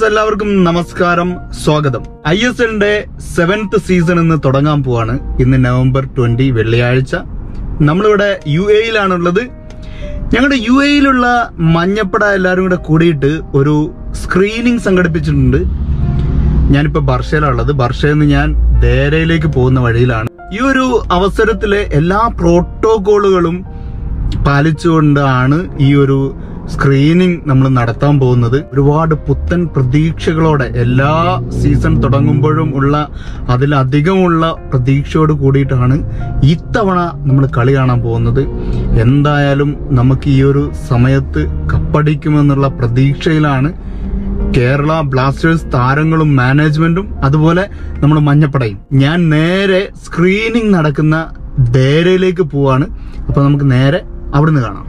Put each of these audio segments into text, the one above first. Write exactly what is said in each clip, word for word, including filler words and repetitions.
എല്ലാവർക്കും നമസ്കാരം, സ്വാഗതം. ഐ എസ് എല്ലിന്റെ സെവൻത് സീസൺ ഇന്ന് തുടങ്ങാൻ പോവാണ്. ഇന്ന് നവംബർ ട്വന്റി വെള്ളിയാഴ്ച. നമ്മളിവിടെ യു എയിലാണുള്ളത്. ഞങ്ങളുടെ യു എയിലുള്ള മഞ്ഞപ്പട എല്ലാവരും കൂടെ കൂടിയിട്ട് ഒരു സ്ക്രീനിങ് സംഘടിപ്പിച്ചിട്ടുണ്ട്. ഞാനിപ്പോ ബർഷയിലുള്ളത്. ബർഷയിൽ നിന്ന് ഞാൻ ദേരയിലേക്ക് പോകുന്ന വഴിയിലാണ്. ഈ ഒരു അവസരത്തിലെ എല്ലാ പ്രോട്ടോകോളുകളും പാലിച്ചുകൊണ്ടാണ് ഈ ഒരു സ്ക്രീനിങ് നമ്മൾ നടത്താൻ പോകുന്നത്. ഒരുപാട് പുത്തൻ പ്രതീക്ഷകളോടെ എല്ലാ സീസൺ തുടങ്ങുമ്പോഴും ഉള്ള അതിലധികമുള്ള പ്രതീക്ഷയോട് കൂടിയിട്ടാണ് ഇത്തവണ നമ്മൾ കളി കാണാൻ പോകുന്നത്. എന്തായാലും നമുക്ക് ഈ ഒരു സമയത്ത് കപ്പടിക്കുമെന്നുള്ള പ്രതീക്ഷയിലാണ് കേരള ബ്ലാസ്റ്റേഴ്സ് താരങ്ങളും മാനേജ്മെന്റും അതുപോലെ നമ്മൾ മഞ്ഞപ്പടയും. ഞാൻ നേരെ സ്ക്രീനിങ് നടക്കുന്ന ദേരയിലേക്ക് പോവാണ്. അപ്പൊ നമുക്ക് നേരെ അവിടുന്ന് കാണാം.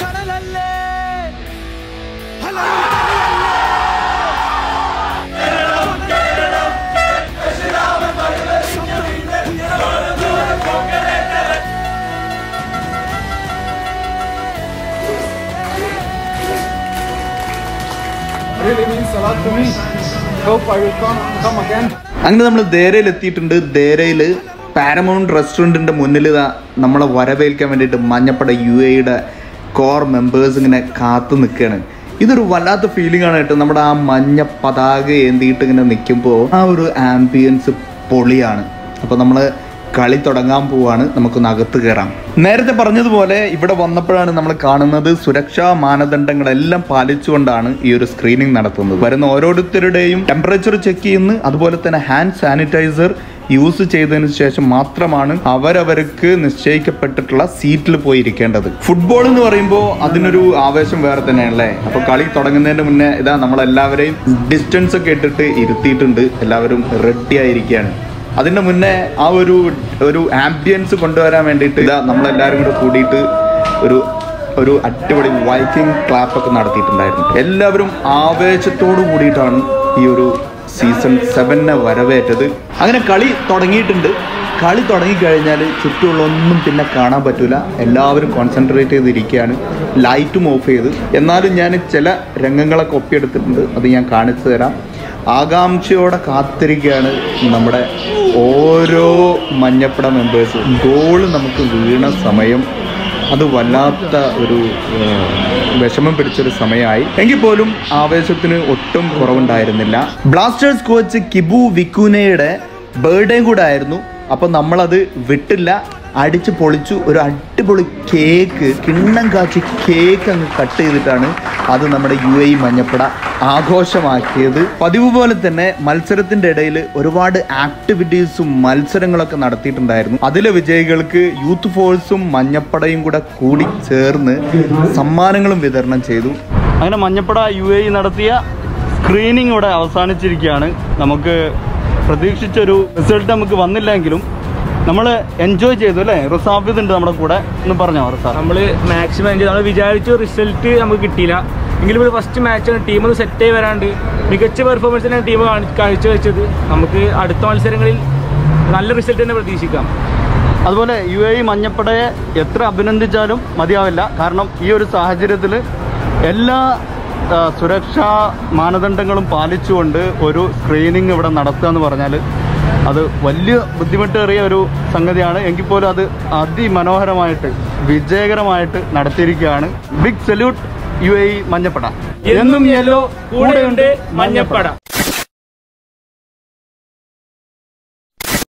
അങ്ങനെ നമ്മൾ ദേരയിൽ എത്തിയിട്ടുണ്ട്. ദേരയില് പാരമൗണ്ട് റെസ്റ്റോറൻറ്റിന്റെ മുന്നിൽ ഇതാ നമ്മളെ വരവേൽക്കാൻ വേണ്ടിയിട്ട് മഞ്ഞപ്പട യു എയുടെ കോർ മെമ്പേഴ്സ് ഇങ്ങനെ കാത്തു നിൽക്കുകയാണ്. ഇതൊരു വല്ലാത്ത ഫീലിംഗ് ആണ് കേട്ടോ. നമ്മുടെ ആ മഞ്ഞ പതാക ഏന്തിയിട്ട് ഇങ്ങനെ നിൽക്കുമ്പോൾ ആ ഒരു ആംബിയൻസ് പൊളിയാണ്. അപ്പോൾ നമ്മൾ കളി തുടങ്ങാൻ പോവാണ്. നമുക്കൊന്ന് അകത്ത് കയറാം. നേരത്തെ പറഞ്ഞതുപോലെ ഇവിടെ വന്നപ്പോഴാണ് നമ്മൾ കാണുന്നത് സുരക്ഷാ മാനദണ്ഡങ്ങളെല്ലാം പാലിച്ചുകൊണ്ടാണ് ഈ ഒരു സ്ക്രീനിങ് നടത്തുന്നത്. വരുന്ന ഓരോരുത്തരുടെയും ടെമ്പറേച്ചർ ചെക്ക് ചെയ്യുന്നു. അതുപോലെ തന്നെ ഹാൻഡ് സാനിറ്റൈസർ യൂസ് ചെയ്തതിനു ശേഷം മാത്രമാണ് അവരവർക്ക് നിശ്ചയിക്കപ്പെട്ടിട്ടുള്ള സീറ്റിൽ പോയി ഇരിക്കേണ്ടത്. ഫുട്ബോൾ എന്ന് പറയുമ്പോൾ അതിനൊരു ആവേശം വേറെ തന്നെയാണല്ലേ. അപ്പൊ കളി തുടങ്ങുന്നതിന് മുന്നേ ഇതാ നമ്മളെല്ലാവരെയും ഡിസ്റ്റൻസ് ഒക്കെ ഇട്ടിട്ട് ഇരുത്തിയിട്ടുണ്ട്. എല്ലാവരും റെഡി ആയിരിക്കുകയാണ്. അതിന്റെ മുന്നേ ആ ഒരു ഒരു ആംബിയൻസ് കൊണ്ടുവരാൻ വേണ്ടിയിട്ട് ഇതാ നമ്മളെല്ലാവരും കൂടെ കൂടിയിട്ട് ഒരു ഒരു അടിപൊളി വൈക്കിംഗ് ക്ലാപ്പ് ഒക്കെ നടത്തിയിട്ടുണ്ടായിരുന്നു. എല്ലാവരും ആവേശത്തോടു കൂടിയിട്ടാണ് ഈ ഒരു സീസൺ സെവനെ വരവേറ്റത്. അങ്ങനെ കളി തുടങ്ങിയിട്ടുണ്ട്. കളി തുടങ്ങിക്കഴിഞ്ഞാൽ ചുറ്റുമുള്ള ഒന്നും പിന്നെ കാണാൻ പറ്റൂല. എല്ലാവരും കോൺസെൻട്രേറ്റ് ചെയ്തിരിക്കുകയാണ്. ലൈറ്റും ഓഫ് ചെയ്ത്. എന്നാലും ഞാൻ ചില രംഗങ്ങളൊക്കെ ഒപ്പിയെടുത്തിട്ടുണ്ട്. അത് ഞാൻ കാണിച്ചു തരാം. ആകാംക്ഷയോടെ കാത്തിരിക്കുകയാണ് നമ്മുടെ ഓരോ മഞ്ഞപ്പട മെമ്പേഴ്സ്. ഗോള് നമുക്ക് വീണ സമയം അത് വല്ലാത്ത ഒരു വിഷമം പിടിച്ചൊരു സമയമായി. എങ്കിൽ പോലും ആവേശത്തിന് ഒട്ടും കുറവുണ്ടായിരുന്നില്ല. ബ്ലാസ്റ്റേഴ്സ് കോച്ച് കിബു വിക്കുനയുടെ ബർത്ത്ഡേ കൂടെ ആയിരുന്നു. അപ്പം നമ്മളത് വിട്ടില്ല, അടിച്ച് പൊളിച്ചു. ഒരു അടിപൊളി കേക്ക്, കിണ്ണം കാച്ചി കേക്ക് അങ്ങ് കട്ട് ചെയ്തിട്ടാണ് അത് നമ്മുടെ യു എ മഞ്ഞപ്പട ആഘോഷമാക്കിയത്. പതിവ് പോലെ തന്നെ മത്സരത്തിന്റെ ഇടയിൽ ഒരുപാട് ആക്ടിവിറ്റീസും മത്സരങ്ങളൊക്കെ നടത്തിയിട്ടുണ്ടായിരുന്നു. അതിലെ വിജയികൾക്ക് യൂത്ത് ഫോഴ്സും മഞ്ഞപ്പടയും കൂടെ കൂടി ചേർന്ന് സമ്മാനങ്ങളും വിതരണം ചെയ്തു. അങ്ങനെ മഞ്ഞപ്പട യു എ നടത്തിയ സ്ക്രീനിങ് ഇവിടെ അവസാനിച്ചിരിക്കുകയാണ്. നമുക്ക് പ്രതീക്ഷിച്ചൊരു റിസൾട്ട് നമുക്ക് വന്നില്ലെങ്കിലും നമ്മൾ എൻജോയ് ചെയ്തു അല്ലേ? റിസാഫിദ് ഉണ്ട് നമ്മുടെ കൂടെ. ഒന്ന് പറഞ്ഞോ റിസാഫ്? നമ്മൾ മാക്സിമം എൻജോയ്. നമ്മൾ വിചാരിച്ച റിസൾട്ട് നമുക്ക് കിട്ടിയില്ല എങ്കിലും ഒരു ഫസ്റ്റ് മാച്ചാണ്. ടീം ഒന്ന് സെറ്റായി വരാണ്ട് മികച്ച പെർഫോമൻസിനാണ് ടീം കാഴ്ചവെച്ചത്. നമുക്ക് അടുത്ത മത്സരങ്ങളിൽ നല്ല റിസൾട്ട് തന്നെ പ്രതീക്ഷിക്കാം. അതുപോലെ യു എ മഞ്ഞപ്പടയെ എത്ര അഭിനന്ദിച്ചാലും മതിയാവില്ല. കാരണം ഈ ഒരു സാഹചര്യത്തിൽ എല്ലാ സുരക്ഷാ മാനദണ്ഡങ്ങളും പാലിച്ചുകൊണ്ട് ഒരു സ്ക്രീനിങ് ഇവിടെ നടത്തുക എന്ന് പറഞ്ഞാൽ അത് വലിയ ബുദ്ധിമുട്ടേറിയ ഒരു സംഗതിയാണ്. എങ്കിൽ പോലും അത് അതിമനോഹരമായിട്ട് വിജയകരമായിട്ട് നടത്തിയിരിക്കുകയാണ്. Big salute U A Manjappada. എന്നും യെല്ലോ, കൂടെയുണ്ട് മഞ്ഞപ്പട.